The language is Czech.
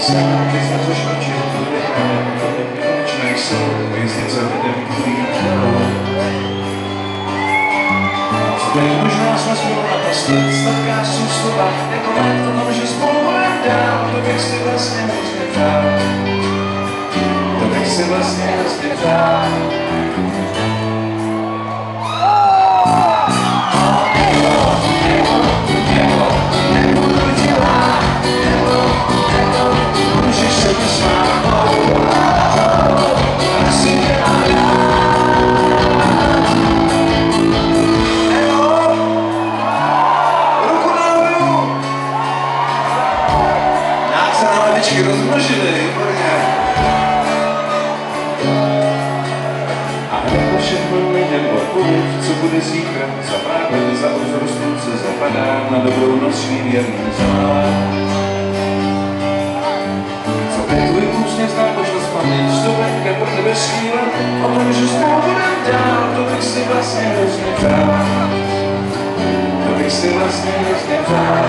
sám, ty jsme což oči, proč nejsou hvězdy, co lidem klíčou. Teď možná jsme spolu naposled, sladká jsou slova, jako let o tom, že spolu budem dál, to bych si vlastně hrozně přál. To bych si vlastně hrozně přál. Rozmnožili, výborně. A nebo všechno lidem odpověď, co bude zítra, za právě za ozor slunce zapadá, na dobrou noc svým věrným zálem. Co by tvůj úsměv znal možnost paměť, vstupenka pro tebe schvíle, o tom, že spolu budem dál, to bych si vlastně hrozně přál. To bych si vlastně hrozně přál.